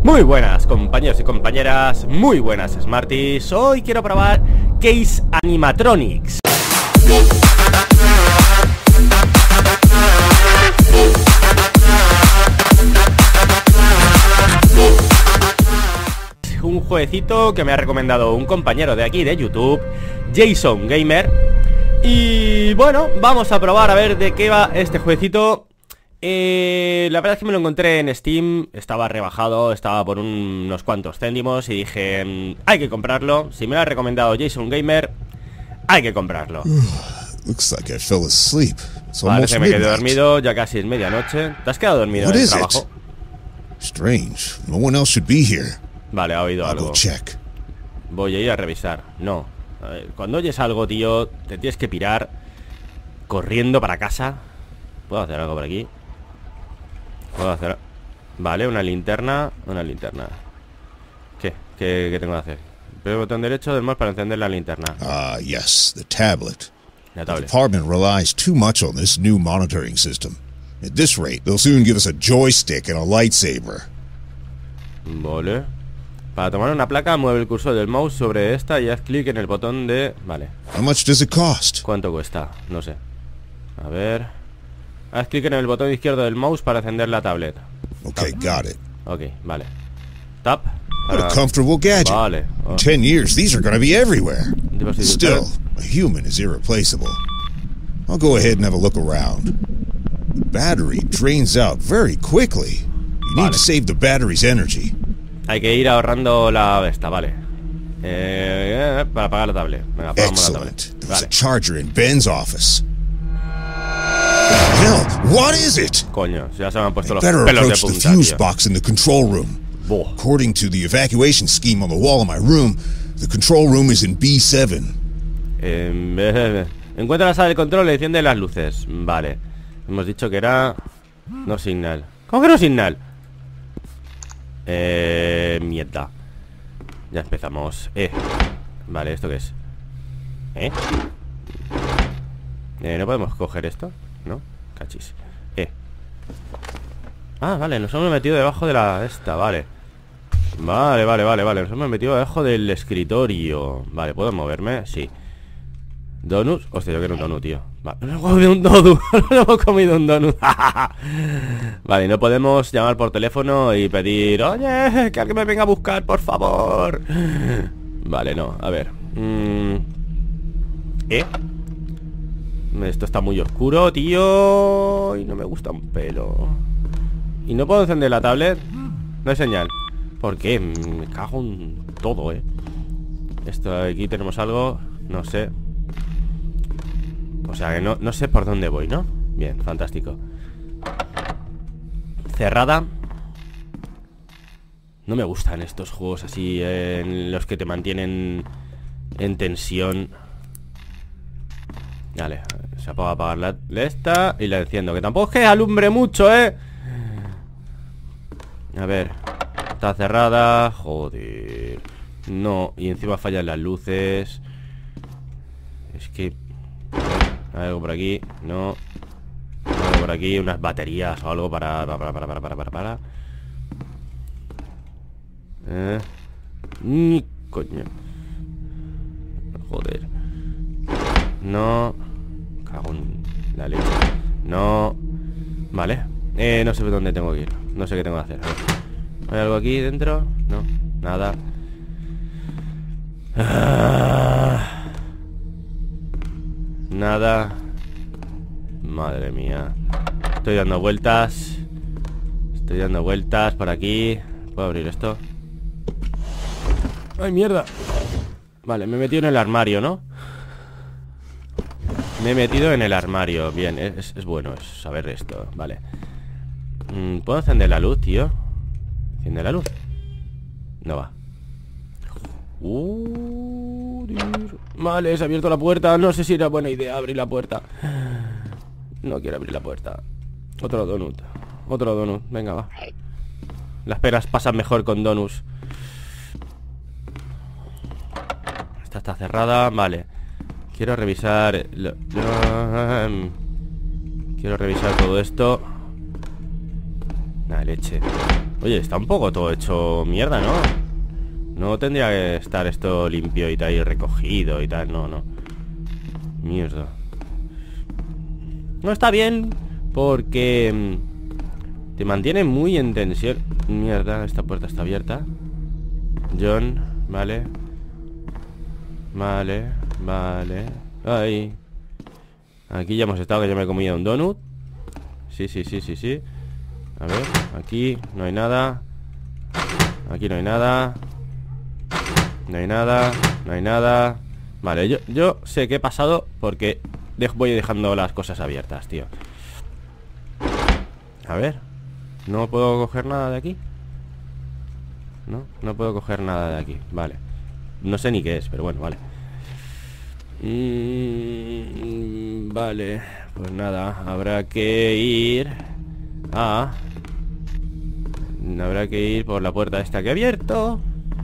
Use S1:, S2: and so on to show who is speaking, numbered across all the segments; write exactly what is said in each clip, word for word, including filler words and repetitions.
S1: Muy buenas compañeros y compañeras, muy buenas Smarties. Hoy quiero probar Case Animatronics. Un jueguecito que me ha recomendado un compañero de aquí de YouTube, Jason Gamer. Y bueno, vamos a probar a ver de qué va este jueguecito. Eh, la verdad es que me lo encontré en Steam, estaba rebajado, estaba por un, unos cuantos céntimos y dije, mmm, hay que comprarlo. Si me lo ha recomendado Jason Gamer, hay que comprarlo.
S2: Looks like I fell asleep. It's
S1: Parece que me quedé
S2: midnight.
S1: dormido, ya casi es medianoche. ¿Te has quedado dormido
S2: What
S1: en el
S2: is it?
S1: trabajo?
S2: Strange. No one else should be here.
S1: Vale, ha oído
S2: I'll
S1: algo.
S2: go check.
S1: Voy a ir a revisar. No. A ver, cuando oyes algo, tío, te tienes que pirar corriendo para casa. ¿Puedo hacer algo por aquí? Puedo hacer... Vale, una linterna. Una linterna. ¿Qué? ¿Qué, qué tengo que hacer? Premo el botón derecho del mouse para encender la linterna.
S2: Ah, yes, the tablet.
S1: La
S2: The
S1: tablet.
S2: department relies too much on this new monitoring system. At this rate, they'll soon give us a joystick and a lightsaber.
S1: Vale. Para tomar una placa, mueve el cursor del mouse sobre esta y haz clic en el botón de... Vale.
S2: How much does it cost?
S1: ¿Cuánto cuesta? No sé. A ver... Haz clic en el botón izquierdo del mouse para encender la tablet.
S2: Okay, got it.
S1: Ok, vale. Tap.
S2: What
S1: Para-
S2: a comfortable gadget.
S1: Vale. Oh.
S2: In ten years, these are going to be everywhere.
S1: Dispositivo.
S2: Still, a human is irreplaceable. I'll go ahead and have a look around. The battery drains out very quickly. You need
S1: Vale.
S2: to save the battery's energy.
S1: Hay que ir ahorrando la esta, vale. Eh, eh, para apagar la tablet. Venga, apagamos la
S2: Excellent.
S1: tablet.
S2: There's
S1: Vale.
S2: a charger in Ben's office. Hell, what is it?
S1: Coño, ya se me han puesto los
S2: Better
S1: pelos de
S2: approach the
S1: punta,
S2: fuse
S1: tío.
S2: box in the control room.
S1: Buah.
S2: According to the evacuation scheme on the wall of my room, the control room is in B seven.
S1: Eh, eh, encuentra la sala de control y enciende las luces. Vale. Hemos dicho que era... No signal. ¿Cómo que no signal? Eh... Mierda. Ya empezamos. Eh. Vale, ¿esto qué es? ¿Eh? Eh, ¿no podemos coger esto? ¿No? Cachis. Eh. Ah, vale, nos hemos metido debajo de la... Esta, vale. Vale, vale, vale, vale. Nos hemos metido debajo del escritorio. Vale, ¿puedo moverme? Sí. ¿Donuts? Hostia, yo quiero un donut, tío. Vale, no hemos comido un donut. No hemos comido un donut. Vale, no podemos llamar por teléfono y pedir, oye, que alguien me venga a buscar, por favor. Vale, no, a ver. Mm. ¿Eh? Esto está muy oscuro, tío. Y no me gusta un pelo. ¿Y no puedo encender la tablet? No hay señal. ¿Por qué? Me cago en todo, eh. Esto, aquí tenemos algo. No sé. O sea que no, no sé por dónde voy, ¿no? Bien, fantástico. Cerrada. No me gustan estos juegos así, eh, en los que te mantienen en tensión. Vale, se apaga a apagar la, la esta y la enciendo. Que tampoco es que alumbre mucho, ¿eh? A ver. Está cerrada. Joder. No, y encima fallan las luces. Es que... Hay algo por aquí. No. Algo por aquí. Unas baterías o algo para... Para, para, para, para, para, para. Eh. Ni coño. Joder. No. Cago en la leche. No. Vale. Eh, no sé por dónde tengo que ir. No sé qué tengo que hacer. A ver. ¿Hay algo aquí dentro? No. Nada. Ah. Nada. Madre mía. Estoy dando vueltas. Estoy dando vueltas por aquí. ¿Puedo abrir esto? ¡Ay, mierda! Vale, me he metido en el armario, ¿no? Me he metido en el armario. Bien, es, es bueno es saber esto. Vale. Mm, ¿puedo encender la luz, tío? ¿Enciende la luz? No va. Uh, vale, se ha abierto la puerta. No sé si era buena idea abrir la puerta. No quiero abrir la puerta. Otro donut. Otro donut. Venga, va. Las peras pasan mejor con donuts. Esta está cerrada. Vale. Quiero revisar lo, lo, um, Quiero revisar todo esto. Nada, leche. Oye, está un poco todo hecho mierda, ¿no? No tendría que estar esto limpio y tal, y recogido y tal, no, no. Mierda. No está bien, porque te mantiene muy en tensión. Mierda, esta puerta está abierta. John, vale. Vale, vale. Ahí. Aquí ya hemos estado, que yo me he comido un donut. Sí, sí, sí, sí, sí. A ver, aquí no hay nada. Aquí no hay nada. No hay nada, no hay nada. Vale, yo, yo sé que he pasado porque de voy dejando las cosas abiertas, tío. A ver. ¿No puedo coger nada de aquí? No, no puedo coger nada de aquí. Vale. No sé ni qué es, pero bueno, vale. Mm, vale. Pues nada, habrá que ir a... Habrá que ir por la puerta esta que he abierto.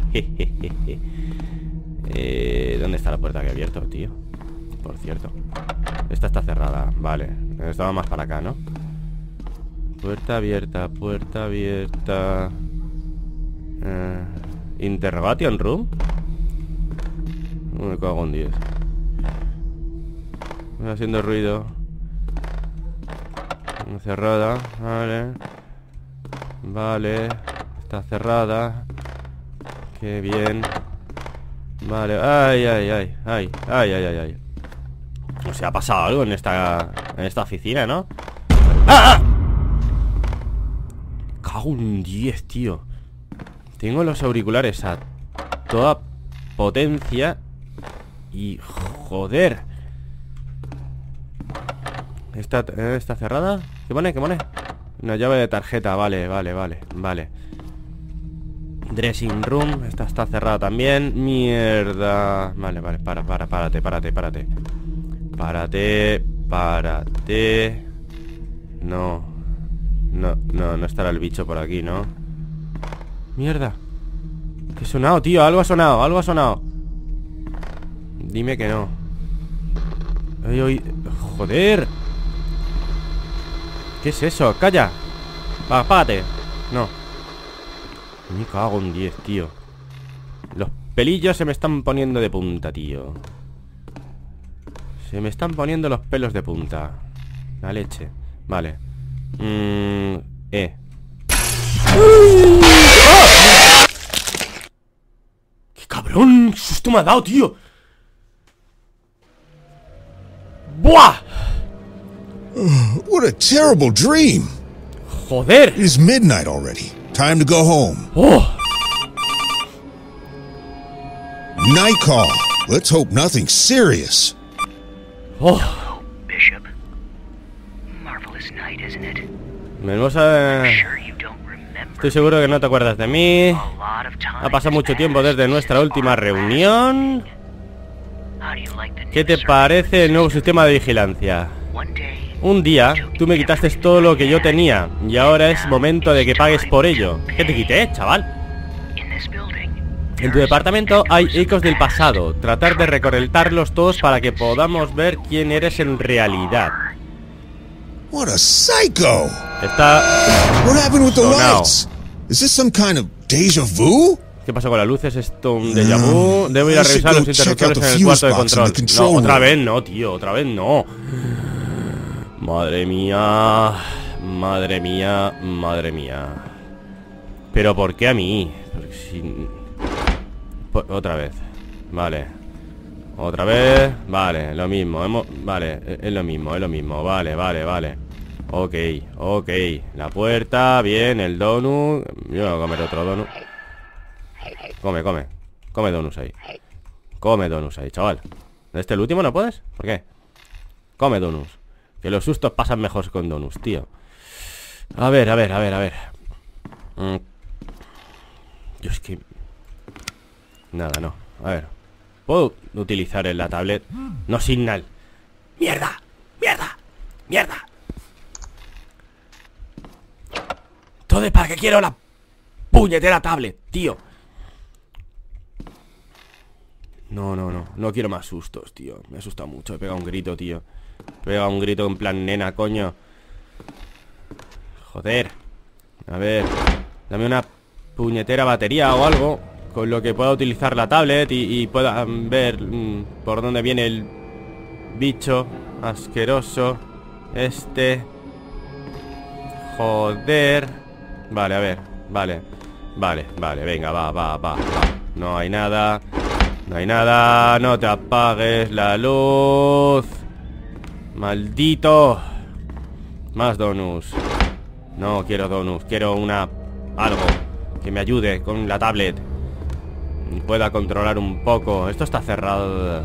S1: eh, ¿Dónde está la puerta que he abierto, tío? Por cierto. Esta está cerrada, vale. Estaba más para acá, ¿no? Puerta abierta, puerta abierta. eh, Interrogation room. No me cago en diez. Voy haciendo ruido. Cerrada, vale. Vale. Está cerrada. Qué bien. Vale, ay, ay, ay, ay, ay, ay, ay, ay. O sea, ha pasado algo en esta En esta oficina, ¿no? ¡Ah! Cago en diez, tío. Tengo los auriculares a toda potencia. Y joder. ¿Está, eh, ¿Está cerrada? ¿Qué pone? ¿Qué pone? Una llave de tarjeta, vale, vale, vale, vale. Dressing room, esta está cerrada también. Mierda. Vale, vale, para, para, párate, párate, párate. Párate, párate. No. No, no, no estará el bicho por aquí, ¿no? Mierda. ¿Qué ha sonado, tío? Algo ha sonado, algo ha sonado. Dime que no. Ay, ay, joder. ¿Qué es eso? ¡Calla! Va, apágate. No. Me cago en diez, tío. Los pelillos se me están poniendo de punta, tío. Se me están poniendo los pelos de punta. La leche. Vale. Mm, eh. ¡Oh! ¡Qué cabrón! ¡Qué susto me ha dado, tío! ¡Buah!
S2: What a terrible dream.
S1: Joder.
S2: It is midnight already. Time to go home.
S1: Oh.
S2: Night call. Let's hope nothing serious.
S1: Oh.
S3: Hello, Bishop. Marvelous night, isn't it?
S1: Menusa...
S3: Sure you don't remember.
S1: Estoy seguro que no te acuerdas de mí.
S3: A lot of time
S1: Ha pasado mucho
S3: has
S1: tiempo
S3: passed
S1: desde nuestra
S3: since
S1: última
S3: our
S1: reunión.
S3: last meeting. How do you like the new
S1: ¿Qué te
S3: surveillance
S1: parece el nuevo
S3: system?
S1: sistema de vigilancia?
S3: One day,
S1: Un día, tú me quitaste todo lo que yo tenía y ahora es momento de que pagues por ello. ¿Qué te quité, chaval?
S3: in this building,
S1: En tu departamento hay ecos del pasado. Tratar de recolectarlos todos para que podamos ver quién eres en realidad.
S2: What a psycho.
S1: Está...
S2: What happened with the
S1: So now-
S2: lights? Is this some kind of deja vu?
S1: ¿Qué pasa con las luces? ¿Esto un déjà vu? Debo ir a
S2: I should
S1: revisar
S2: go
S1: los
S2: check out
S1: interruptores
S2: the
S1: en el cuarto de
S2: fuse box in
S1: control.
S2: the control
S1: No, otra
S2: room.
S1: vez no, tío, otra vez no. Madre mía. Madre mía, madre mía. ¿Pero por qué a mí? Porque si... Por- Otra vez. Vale. Otra vez. Vale, lo mismo. Hemos... Vale, es es lo mismo, es lo mismo. Vale, vale, vale. Ok, ok. La puerta, bien, el donut. Yo me voy a comer otro donut. Come, come. Come donuts ahí. Come donuts ahí, chaval. ¿Este el último no puedes? ¿Por qué? Come donuts. Que los sustos pasan mejor con donuts, tío. A ver, a ver, a ver, a ver. Mm. Yo es que... Nada, no. A ver. ¿Puedo utilizar en la tablet? No signal. ¡Mierda! ¡Mierda! ¡Mierda! Todo para que quiero la puñetera tablet, tío. No, no, no. No quiero más sustos, tío. Me asusta mucho. He pegado un grito, tío. He pegado un grito en plan nena, coño. Joder. A ver. Dame una puñetera batería o algo con lo que pueda utilizar la tablet y, y pueda ver mmm, por dónde viene el bicho asqueroso este. Joder. Vale, a ver, vale. Vale, vale, venga, va, va, va, va. No hay nada. No hay nada. No te apagues la luz. Maldito. Más donuts. No quiero donuts, quiero una... algo que me ayude con la tablet y pueda controlar un poco. Esto está cerrado.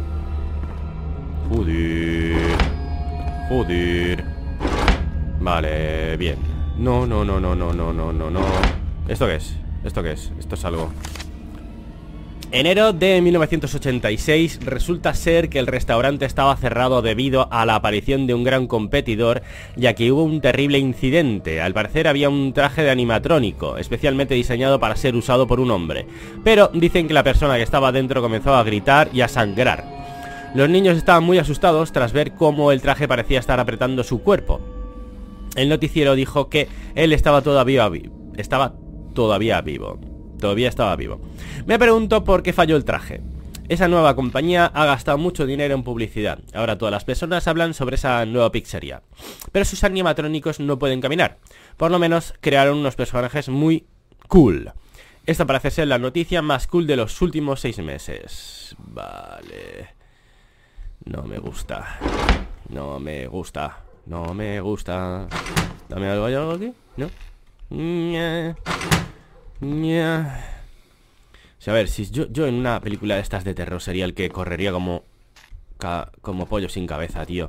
S1: Joder. Joder. Vale, bien. No, no, no, no, no, no, no, no, no. ¿Esto qué es? ¿Esto qué es? Esto es algo. Enero de mil novecientos ochenta y seis. Resulta ser que el restaurante estaba cerrado debido a la aparición de un gran competidor, ya que hubo un terrible incidente. Al parecer había un traje de animatrónico, especialmente diseñado para ser usado por un hombre, pero dicen que la persona que estaba dentro comenzó a gritar y a sangrar. Los niños estaban muy asustados tras ver cómo el traje parecía estar apretando su cuerpo. El noticiero dijo que él estaba todavía vivo. Estaba todavía vivo. Todavía estaba vivo. Me pregunto por qué falló el traje. Esa nueva compañía ha gastado mucho dinero en publicidad. Ahora todas las personas hablan sobre esa nueva pizzería. Pero sus animatrónicos no pueden caminar. Por lo menos crearon unos personajes muy cool. Esta parece ser la noticia más cool de los últimos seis meses. Vale. No me gusta. No me gusta. No me gusta. Dame algo, ¿hay algo aquí? ¿No? Ña. Ña. O sea, a ver, si yo, yo en una película de estas de terror sería el que correría como ca, como pollo sin cabeza, tío.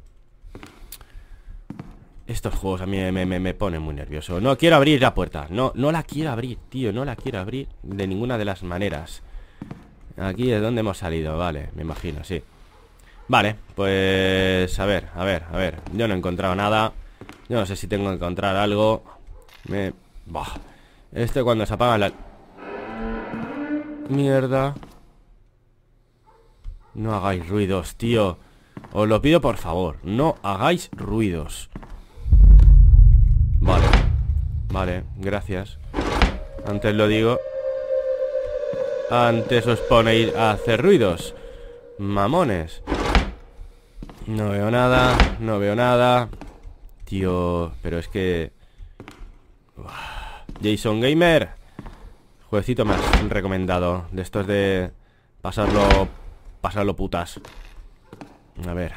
S1: Estos juegos a mí me, me, me ponen muy nervioso. No quiero abrir la puerta. No, no la quiero abrir, tío. No la quiero abrir de ninguna de las maneras. Aquí es donde hemos salido, vale, me imagino, sí. Vale, pues a ver, a ver, a ver. Yo no he encontrado nada. Yo no sé si tengo que encontrar algo. Me... Bah. Este cuando se apaga la... Mierda. No hagáis ruidos, tío. Os lo pido por favor. No hagáis ruidos. Vale. Vale, gracias. Antes lo digo. Antes os ponéis a hacer ruidos. Mamones. No veo nada. No veo nada. Tío, pero es que... Jason Gamer. Jueguecito más recomendado. De estos de... Pasarlo... Pasarlo putas. A ver.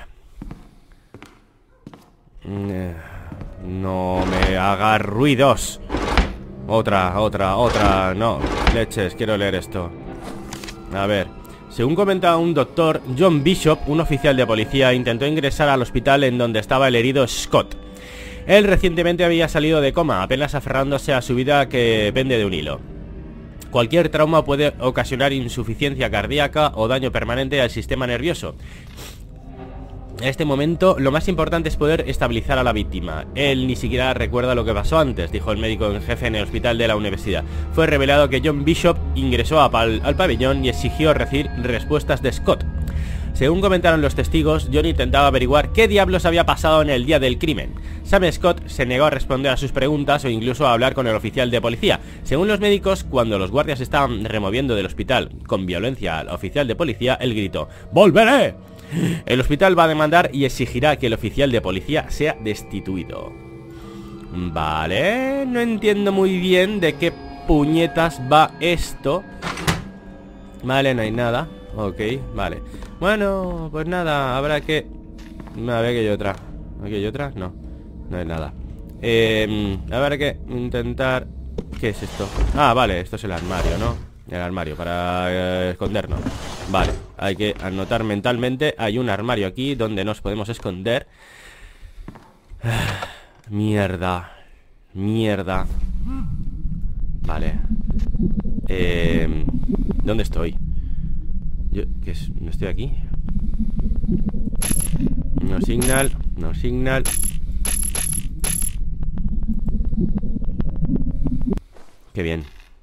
S1: No me haga ruidos. Otra, otra, otra. No, leches, quiero leer esto. A ver. Según comenta un doctor, John Bishop, un oficial de policía, intentó ingresar al hospital en donde estaba el herido Scott. Él recientemente había salido de coma, apenas aferrándose a su vida que pende de un hilo. Cualquier trauma puede ocasionar insuficiencia cardíaca o daño permanente al sistema nervioso. En este momento, lo más importante es poder estabilizar a la víctima. Él ni siquiera recuerda lo que pasó antes, dijo el médico en jefe en el hospital de la universidad. Fue revelado que John Bishop ingresó a pal al pabellón y exigió recibir respuestas de Scott. Según comentaron los testigos, John intentaba averiguar qué diablos había pasado en el día del crimen. Sam Scott se negó a responder a sus preguntas o incluso a hablar con el oficial de policía. Según los médicos, cuando los guardias estaban removiendo del hospital con violencia al oficial de policía, él gritó: ¡Volveré! El hospital va a demandar y exigirá que el oficial de policía sea destituido. Vale, no entiendo muy bien de qué puñetas va esto. Vale, no hay nada. Ok, vale. Bueno, pues nada, habrá que... A ver, que hay otra. ¿Aquí hay otra? No, no hay nada. eh, Habrá que intentar... ¿Qué es esto? Ah, vale, esto es el armario, ¿no? El armario para eh, escondernos. Vale, hay que anotar mentalmente. Hay un armario aquí donde nos podemos esconder. Mierda. Mierda. Vale. eh, ¿Dónde estoy? Yo, ¿qué es? ¿No estoy aquí? No signal. No signal. Qué bien.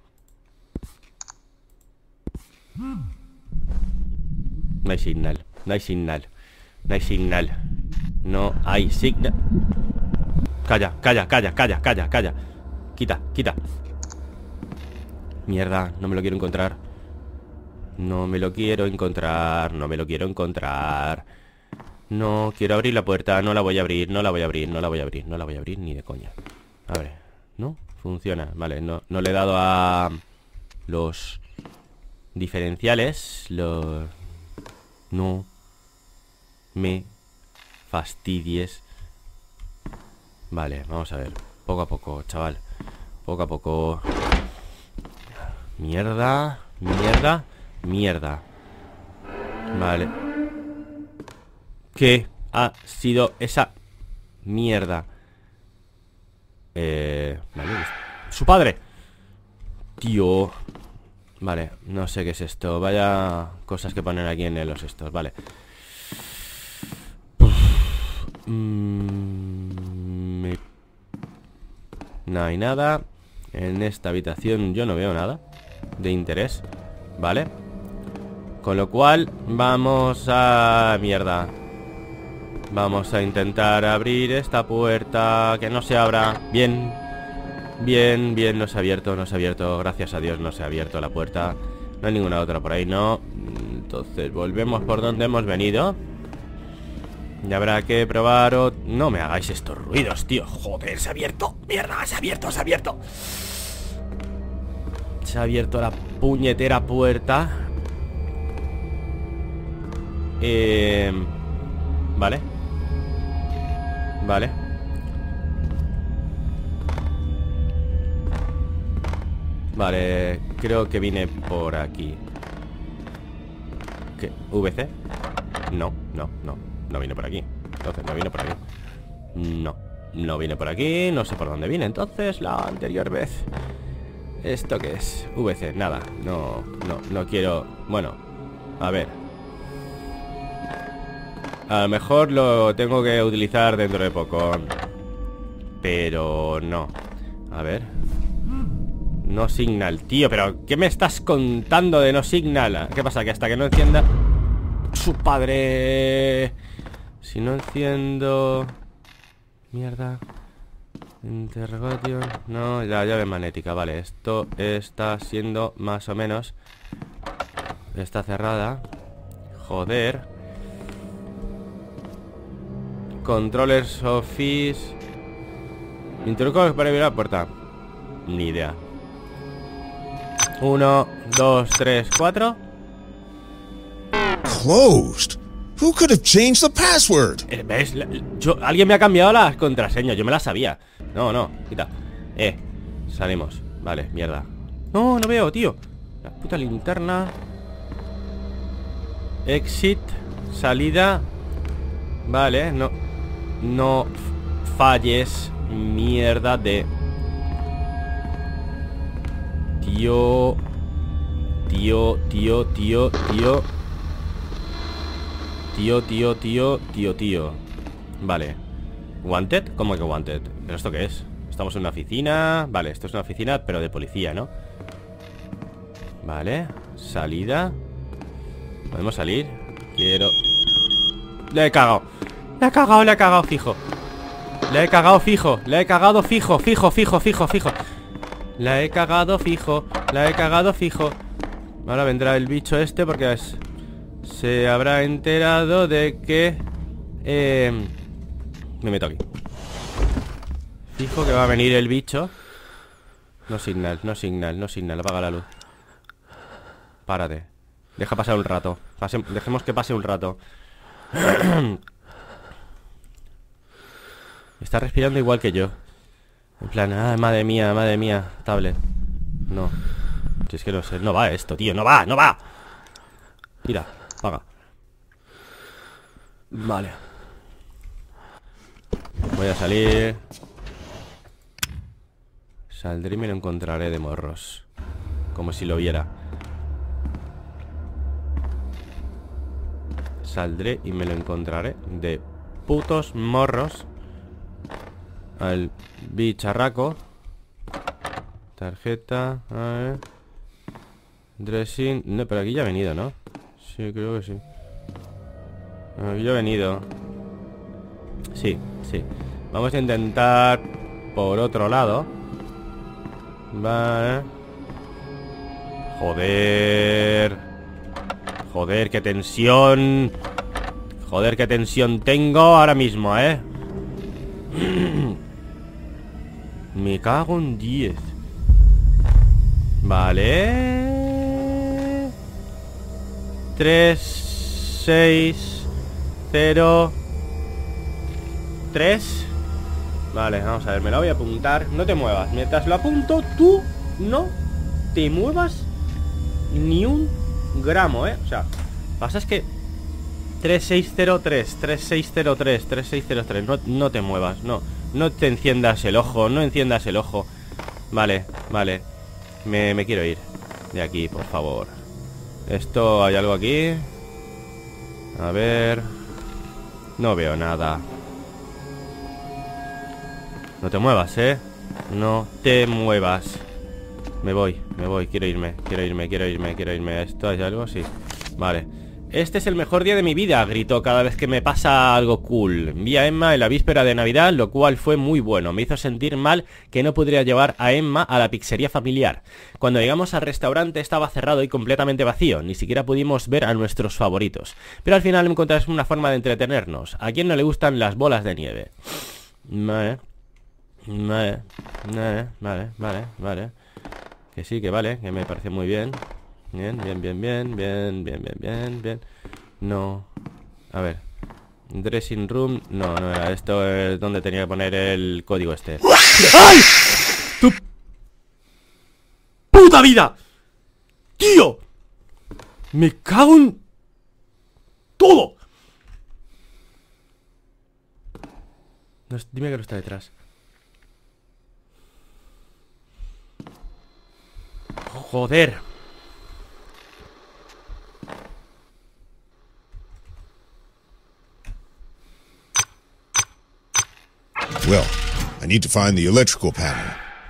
S1: No hay signal. No hay signal. No hay signal. No hay signal. Calla, calla, calla, calla, calla, calla. Quita, quita. Mierda, no me lo quiero encontrar. No me lo quiero encontrar. No me lo quiero encontrar. No quiero abrir la puerta. No la voy a abrir, no la voy a abrir, no la voy a abrir. No la voy a abrir ni de coña. A ver, ¿no? Funciona, vale, no, no le he dado a los diferenciales. Los... No me fastidies. Vale, vamos a ver. Poco a poco, chaval. Poco a poco. Mierda, mierda, mierda. Vale. ¿Qué ha sido esa mierda? Eh... Vale. ¡Su padre! Tío. Vale, no sé qué es esto. Vaya cosas que ponen aquí en los estos, vale. Mm, me... No hay nada. En esta habitación yo no veo nada de interés, ¿vale? Con lo cual, vamos a... Mierda. Vamos a intentar abrir esta puerta. Que no se abra. Bien. Bien, bien, no se ha abierto, no se ha abierto. Gracias a Dios no se ha abierto la puerta. No hay ninguna otra por ahí, no. Entonces, volvemos por donde hemos venido. Y habrá que probar o... No me hagáis estos ruidos, tío. Joder, se ha abierto. Mierda, se ha abierto, se ha abierto. Se ha abierto la puñetera puerta. Eh... Vale. Vale. Vale, creo que vine por aquí. ¿Qué? ¿V C? No, no, no. No vine por aquí. Entonces no vine por aquí. No, no vine por aquí. No sé por dónde vine entonces la anterior vez. ¿Esto qué es? V C, nada. No, no, no quiero... Bueno, a ver. A lo mejor lo tengo que utilizar dentro de poco. Pero no. A ver. No signal, tío, pero ¿qué me estás contando de no signal? ¿Qué pasa? Que hasta que no encienda... ¡Su padre! Si no enciendo... Mierda. Interrogation. No, la llave magnética, vale. Esto está siendo más o menos... Está cerrada. Joder. Controllers Office. Interrogation para abrir la puerta. Ni idea. Uno, dos, tres, cuatro.
S2: Closed. Who could have changed the password?
S1: Eh, ¿Ves? La- Yo, alguien me ha cambiado las contraseñas. Yo me las sabía. No, no, quita. Eh, salimos. Vale, mierda. No, no veo, tío. La puta linterna. Exit. Salida. Vale, no. No falles. Mierda de... Tío. Tío, tío, tío, tío. Tío, tío, tío, tío, tío. Vale. ¿Wanted? ¿Cómo que wanted? ¿Pero esto qué es? Estamos en una oficina. Vale, esto es una oficina, pero de policía, ¿no? Vale. Salida. ¿Podemos salir? Quiero... Le he cagado. Le he cagado, le he cagado fijo. Le he cagado fijo. Le he cagado fijo, fijo, fijo, fijo, fijo. La he cagado fijo. La he cagado fijo. Ahora vendrá el bicho este porque es... Se habrá enterado de que... Eh... Me meto aquí. Fijo que va a venir el bicho. No signal, no signal, no signal. Apaga la luz. Párate. Deja pasar un rato. Pase... Dejemos que pase un rato. Está respirando igual que yo. En plan, ah, madre mía, madre mía. Tablet. No. Si es que no sé, no va esto, tío. No va, no va. Mira, apaga. Vale. Voy a salir. Saldré y me lo encontraré de morros. Como si lo viera. Saldré y me lo encontraré de putos morros. Al bicharraco. Tarjeta. A ver. Dressing. No, pero aquí ya he venido, ¿no? Sí, creo que sí. Aquí ya he venido. Sí, sí. Vamos a intentar por otro lado. Vale. Joder. Joder, qué tensión. Joder, qué tensión tengo ahora mismo, ¿eh? Me cago en diez. Vale. Tres, seis, cero, tres. Vale, vamos a ver, me la voy a apuntar. No te muevas, mientras lo apunto, tú no te muevas ni un gramo, ¿eh? O sea, pasa es que tres seis cero tres, tres seis cero tres, tres seis cero tres, no, no te muevas, no. No te enciendas el ojo, no enciendas el ojo. Vale, vale. Me, me quiero ir de aquí, por favor. Esto, ¿hay algo aquí? A ver. No veo nada. No te muevas, ¿eh? No te muevas. Me voy, me voy, quiero irme, quiero irme, quiero irme, quiero irme. ¿Esto hay algo? Sí. Vale. Este es el mejor día de mi vida, grito cada vez que me pasa algo cool. Vi a Emma en la víspera de Navidad, lo cual fue muy bueno. Me hizo sentir mal que no pudiera llevar a Emma a la pizzería familiar. Cuando llegamos al restaurante estaba cerrado y completamente vacío. Ni siquiera pudimos ver a nuestros favoritos. Pero al final encontramos una forma de entretenernos. ¿A quién no le gustan las bolas de nieve? Vale. Vale. Vale, vale, vale, vale. Que sí, que vale, que me parece muy bien. Bien, bien, bien, bien, bien, bien, bien, bien, bien. No. A ver. Dressing room. No, no era esto. Es donde tenía que poner el código este. ¡Ay! ¡Tu puta vida! ¡Tío! Me cago en todo. No, dime que no está detrás. Joder.
S2: Well, I need to find the electrical panel.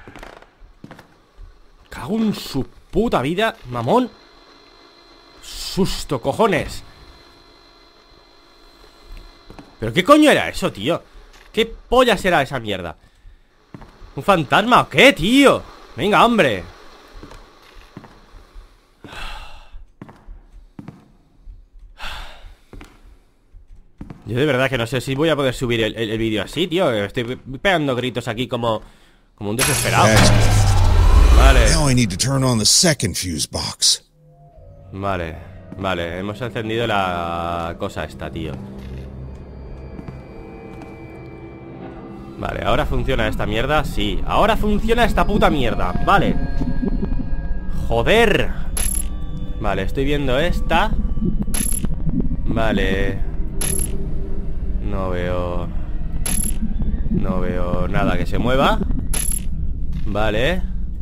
S1: Cago en su puta vida, mamón. Susto, cojones. ¿Pero qué coño era eso, tío? ¿Qué polla será esa mierda? ¿Un fantasma o qué, tío? Venga, hombre. Yo de verdad que no sé si voy a poder subir el, el, el vídeo así, tío. Estoy pegando gritos aquí como Como un desesperado. Vale.
S2: Now I need to turn on the second fuse box.
S1: Vale, vale, hemos encendido la cosa esta, tío. Vale, ¿ahora funciona esta mierda? Sí, ahora funciona esta puta mierda. Vale. Joder. Vale, estoy viendo esta. Vale. No veo... No veo nada que se mueva. Vale.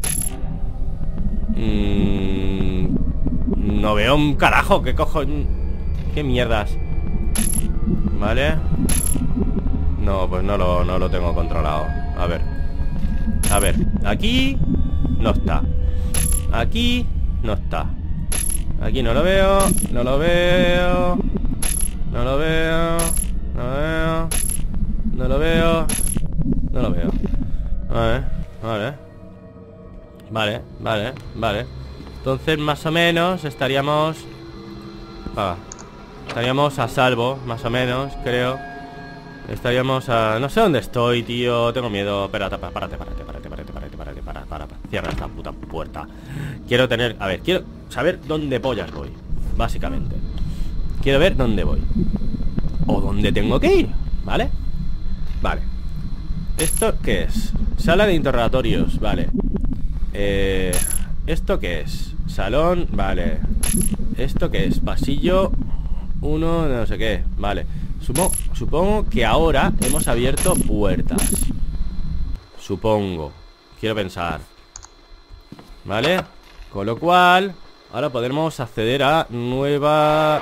S1: Mm, no veo un carajo. ¿Qué cojo? ¿Qué mierdas? Vale. No, pues no lo, no lo tengo controlado. A ver. A ver. Aquí no está. Aquí no está. Aquí no lo veo. No lo veo. No lo veo. No lo veo. No lo veo. No lo veo. Vale, vale. Vale, vale, vale. Entonces más o menos estaríamos... Ah, estaríamos a salvo, más o menos, creo. Estaríamos a... No sé dónde estoy, tío. Tengo miedo. Espérate, párate, párate, párate, párate, párate, párate, párate, párate. Cierra esta puta puerta. Quiero tener... A ver, quiero saber dónde pollas voy, básicamente. Quiero ver dónde voy o dónde tengo que ir, ¿vale? Vale. ¿Esto qué es? Sala de interrogatorios, vale. Eh... ¿Esto qué es? Salón, vale. ¿Esto qué es? Pasillo uno, no sé qué, vale. Supongo, supongo que ahora hemos abierto puertas. Supongo. Quiero pensar. ¿Vale? Con lo cual ahora podremos acceder a nueva...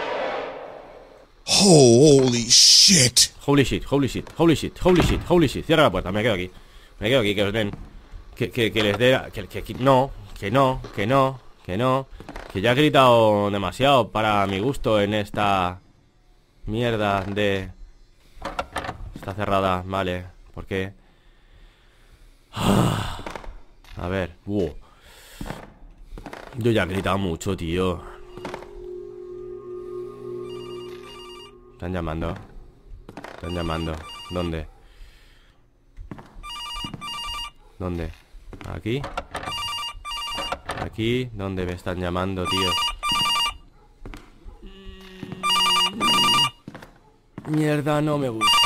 S2: Holy shit.
S1: Holy shit, holy shit, holy shit, holy shit, holy shit. Cierra la puerta, me quedo aquí. Me quedo aquí, que os den. Que, que, que les dé... Que, que, que, no, que no, que no, que no. Que ya he gritado demasiado para mi gusto en esta... Mierda de... Está cerrada, vale. ¿Por qué? A ver, wow. Yo ya he gritado mucho, tío. Están llamando. Están llamando. ¿Dónde? ¿Dónde? ¿Aquí? ¿Aquí? ¿Dónde me están llamando, tío? Mierda, no me gusta.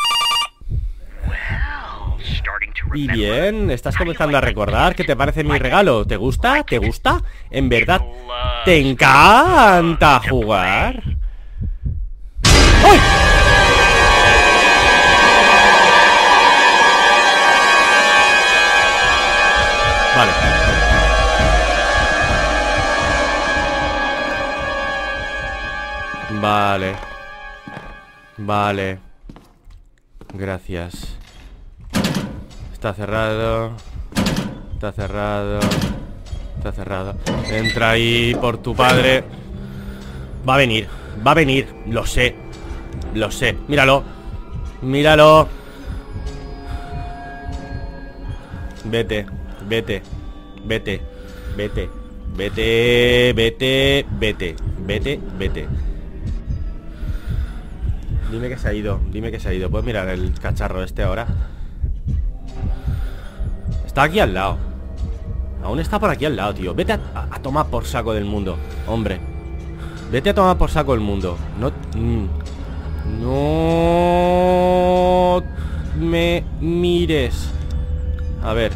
S1: Y bien, estás comenzando a recordar. ¿Qué te parece mi regalo? ¿Te gusta? ¿Te gusta? ¿En verdad te encanta jugar? ¡Ay! Vale. Vale. Vale. Gracias. Está cerrado. Está cerrado. Está cerrado. Entra ahí por tu padre. Va a venir. Va a venir. Lo sé. Lo sé. Míralo. Míralo. Vete. Vete. Vete. Vete. Vete. Vete. Vete. Vete. Vete. Dime que se ha ido. Dime que se ha ido. ¿Puedes mirar el cacharro este ahora? Está aquí al lado. Aún está por aquí al lado, tío. Vete a, a, a tomar por saco del mundo. Hombre. Vete a tomar por saco del mundo. No... Mm, no... me mires. A ver.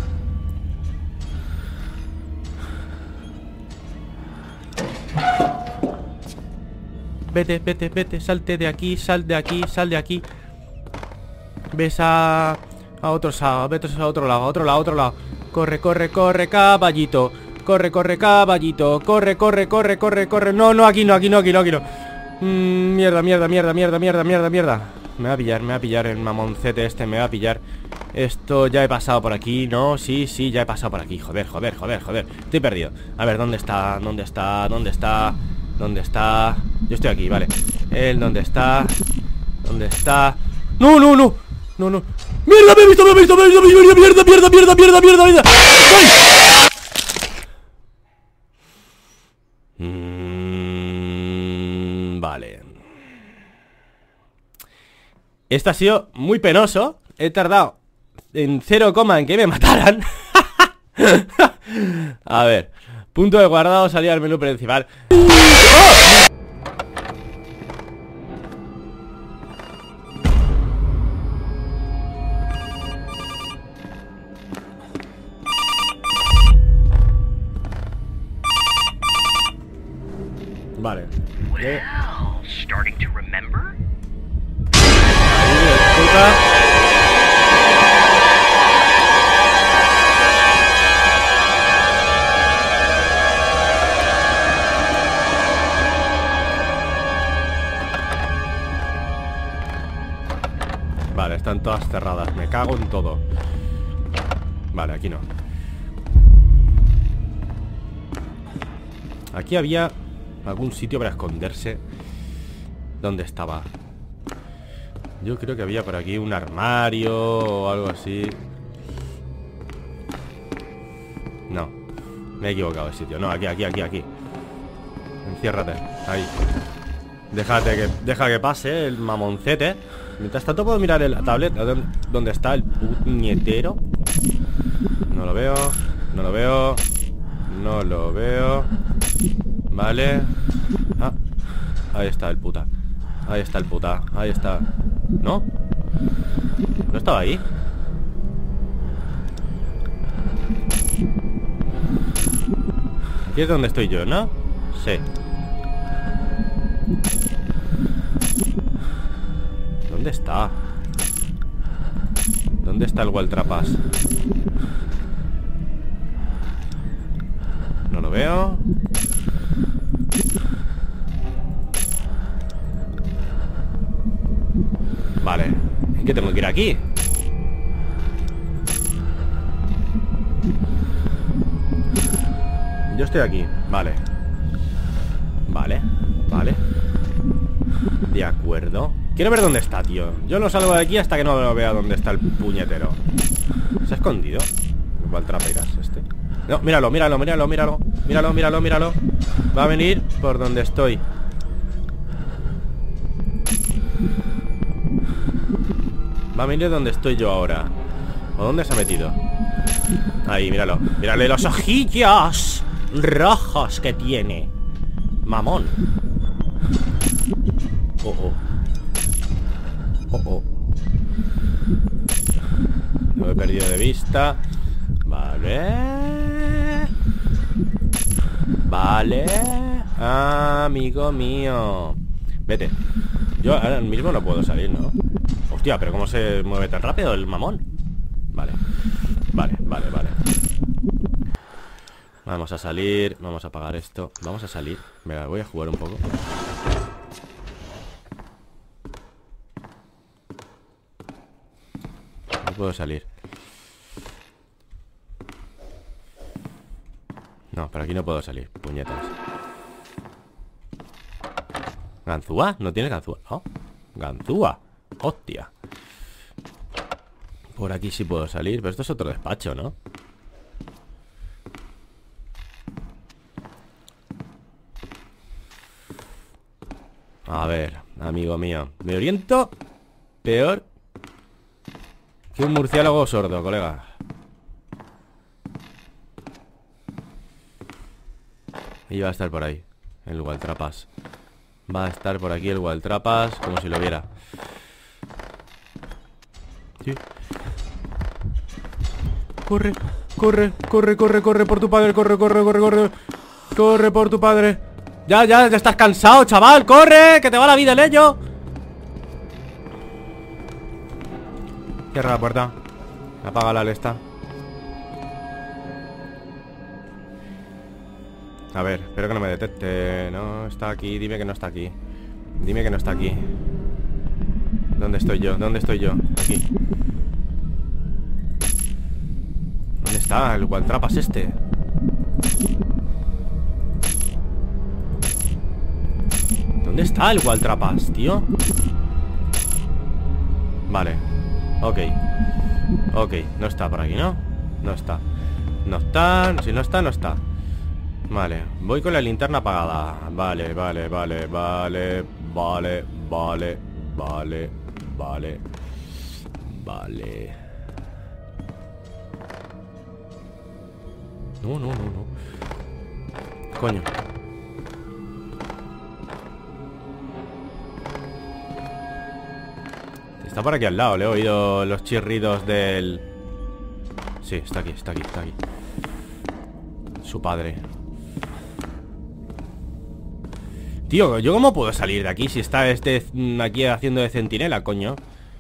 S1: Vete, vete, vete. Salte de aquí, sal de aquí, sal de aquí. Ves a... a otro lado, vete a otro lado, a otro lado, a otro lado. Corre, corre, corre, caballito. Corre, corre, caballito. Corre, corre, corre, corre, corre. No, no, aquí no, aquí no, aquí no, aquí no. Mm, mierda, mierda, mierda, mierda, mierda, mierda, mierda. Me va a pillar, me va a pillar el mamoncete este, me va a pillar. Esto ya he pasado por aquí, ¿no? Sí, sí, ya he pasado por aquí. Joder, joder, joder, joder. Estoy perdido. A ver, ¿dónde está? ¿Dónde está? ¿Dónde está? ¿Dónde está? Yo estoy aquí, vale. Él, ¿dónde está? ¿Dónde está? ¡No, no, no! No, no. ¡Mierda, me he visto, me he visto, me he visto! ¡Mierda, mierda, mierda, mierda, mierda, mierda, mierda! ¡Ay! Mm, vale. Esto ha sido muy penoso. He tardado en cero coma en que me mataran. A ver. Punto de guardado, salida al menú principal. ¡Oh! Vale.
S3: Well, starting to remember?
S1: Vale, están todas cerradas. Me cago en todo. Vale, aquí no. Aquí había algún sitio para esconderse. ¿Dónde estaba? Yo creo que había por aquí un armario o algo así. No, me he equivocado de sitio. No, aquí, aquí, aquí, aquí. Enciérrate, ahí. Déjate que, deja que pase el mamoncete. Mientras tanto puedo mirar en la tablet ¿dónde está el puñetero? No lo veo. No lo veo. No lo veo. Vale. Ah, ahí está el puta. Ahí está el puta. Ahí está. ¿No? ¿No estaba ahí? Aquí es donde estoy yo, ¿no? Sí. ¿Dónde está? ¿Dónde está el Waltrapas? No lo veo. Vale. ¿En qué tengo que ir aquí? Yo estoy aquí. Vale. Vale. Vale. De acuerdo. Quiero ver dónde está, tío. Yo no salgo de aquí hasta que no lo vea dónde está el puñetero. ¿Se ha escondido? ¿Cuál traperas este? No, míralo, míralo, míralo, míralo. Míralo, míralo, míralo. Va a venir por donde estoy. Va a venir donde estoy yo ahora. ¿O dónde se ha metido? Ahí, míralo. Mírale los ojillos rojos que tiene. Mamón. Oh, oh. Oh, oh. Lo he perdido de vista. Vale. Vale. Amigo mío. Vete. Yo ahora mismo no puedo salir, ¿no? Hostia, pero ¿cómo se mueve tan rápido el mamón? Vale. Vale, vale, vale. Vamos a salir. Vamos a apagar esto. Vamos a salir. Venga, voy a jugar un poco. No puedo salir. No, por aquí no puedo salir. Puñetas. ¿Ganzúa? ¿No tiene ganzúa? Oh, ganzúa. Hostia. Por aquí sí puedo salir. Pero esto es otro despacho, ¿no? A ver, amigo mío. Me oriento peor que un murciélago sordo, colega. Y va a estar por ahí el Gualtrapas. Va a estar por aquí el Gualtrapas, como si lo viera. Sí. Corre, corre, corre, corre, corre por tu padre. Corre, corre, corre, corre. Corre por tu padre. Ya, ya, ya estás cansado, chaval. Corre, que te va la vida en ello. Cierra la puerta. Apaga la lesta. A ver, espero que no me detecte. No, está aquí, dime que no está aquí. Dime que no está aquí. ¿Dónde estoy yo? ¿Dónde estoy yo? Aquí. ¿Dónde está el Gualtrapas este? ¿Dónde está el Gualtrapas, tío? Vale. Ok. Ok, no está por aquí, ¿no? No está. No está, si no está, no está. Vale, voy con la linterna apagada. Vale, vale, vale, vale. Vale, vale, vale, vale. Vale. No, no, no, no. Coño. Está por aquí al lado, le he oído los chirridos del... Sí, está aquí, está aquí, está aquí. Su padre. Tío, ¿yo cómo puedo salir de aquí si está este aquí haciendo de centinela, coño?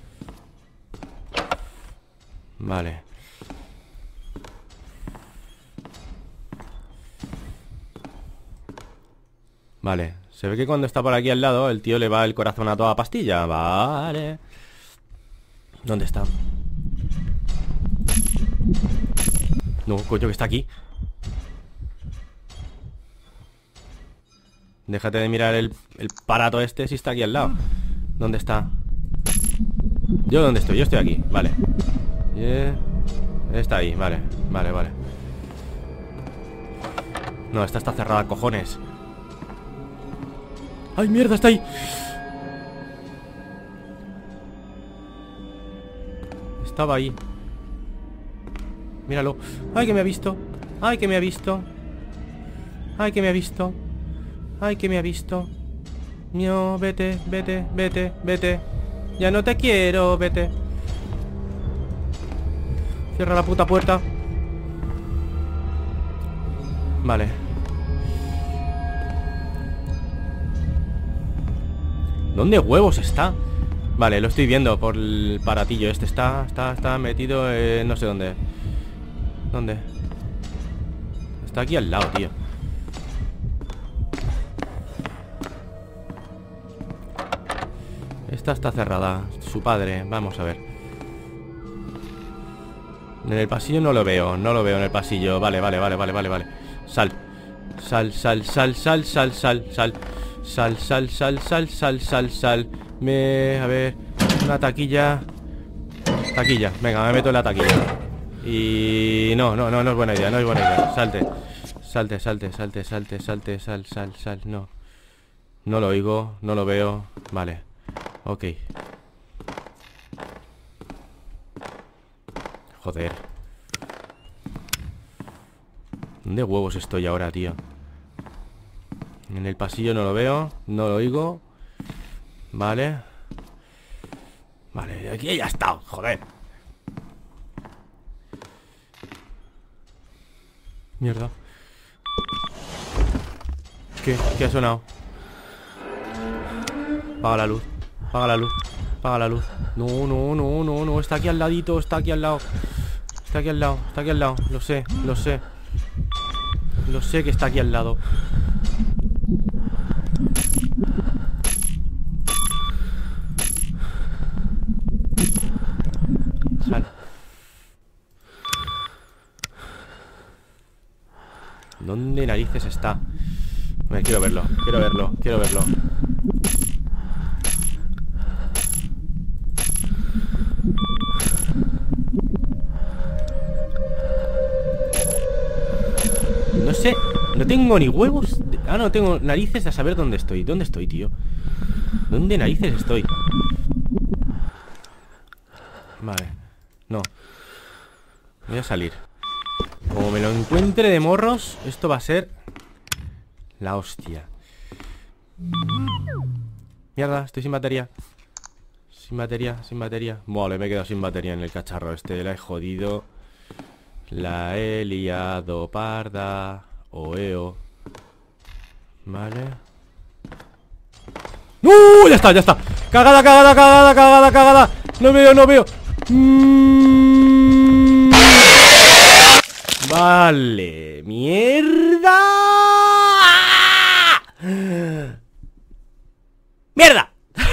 S1: Vale. Vale, se ve que cuando está por aquí al lado el tío le va el corazón a toda pastilla. Vale. ¿Dónde está? No, coño, que está aquí. Déjate de mirar el, el parato este si está aquí al lado. ¿Dónde está? ¿Yo dónde estoy? Yo estoy aquí, vale. Yeah. Está ahí, vale, vale, vale. No, esta está cerrada, cojones. ¡Ay, mierda, está ahí! Estaba ahí. Míralo. ¡Ay, que me ha visto! ¡Ay, que me ha visto! ¡Ay, que me ha visto! ¡Ay, que me ha visto! No, vete, vete, vete, vete. Ya no te quiero, vete. Cierra la puta puerta. Vale. ¿Dónde huevos está? Vale, lo estoy viendo por el paratillo este. Está, está, está metido en no sé dónde. ¿Dónde? Está aquí al lado, tío. Esta está cerrada. Su padre, vamos a ver. En el pasillo no lo veo. No lo veo en el pasillo. Vale, vale, vale, vale, vale, vale. Sal. Sal, sal, sal, sal, sal, sal, sal. Sal, sal, sal, sal, sal, sal, sal. Me... A ver... Una taquilla. Taquilla. Venga, me meto en la taquilla. Y... No, no, no, no es buena idea. No es buena idea. Salte. Salte, salte, salte, salte, salte, sal, sal, sal, no. No lo oigo, no lo veo. Vale, ok. Joder. ¿Dónde huevos estoy ahora, tío? En el pasillo no lo veo, no lo oigo. Vale. Vale, aquí ya he estado, joder. Mierda. ¿Qué? ¿Qué ha sonado? Apaga la luz, apaga la luz, apaga la luz. No, no, no, no, no, está aquí al ladito, está aquí al lado. Está aquí al lado, está aquí al lado. Lo sé, lo sé. Lo sé que está aquí al lado. Sal. ¿Dónde narices está? Me quiero verlo, quiero verlo, quiero verlo. No sé, no tengo ni huevos de... Ah, no, tengo narices de saber dónde estoy. ¿Dónde estoy, tío? ¿Dónde narices estoy? Vale, no. Voy a salir. Como me lo encuentre de morros, esto va a ser la hostia. Mierda, estoy sin batería. Sin batería, sin batería. Vale, me he quedado sin batería en el cacharro este. La he jodido. La he liado parda. Oeo. Vale. ¡No! Ya está, ya está. Cagada, cagada, cagada, cagada, cagada. No veo, no veo. Mm. Vale. Mierda. ¡Mierda!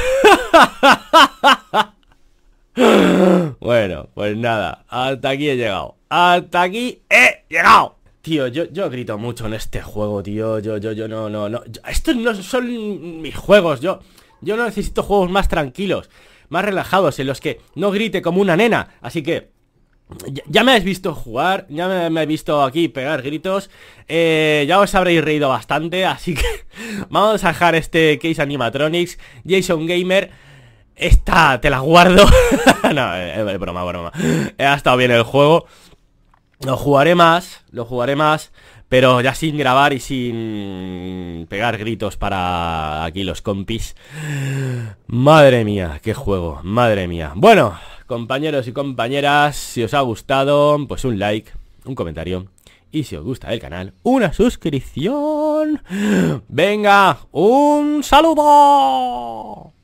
S1: Bueno, pues nada. Hasta aquí he llegado. Hasta aquí he llegado. Tío, yo, yo grito mucho en este juego, tío. Yo, yo, yo no, no, no. Yo, estos no son mis juegos. Yo, yo no necesito juegos más tranquilos, más relajados, en los que no grite como una nena. Así que ya, ya me habéis visto jugar, ya me, me habéis visto aquí pegar gritos. eh, Ya os habréis reído bastante. Así que vamos a dejar este Case Animatronics Jason Gamer. Esta te la guardo. No, es broma, broma. Ha estado bien el juego. Lo jugaré más, lo jugaré más, pero ya sin grabar y sin pegar gritos para aquí los compis. Madre mía, qué juego, madre mía. Bueno, compañeros y compañeras, si os ha gustado, pues un like, un comentario. Y si os gusta el canal, una suscripción. Venga, un saludo.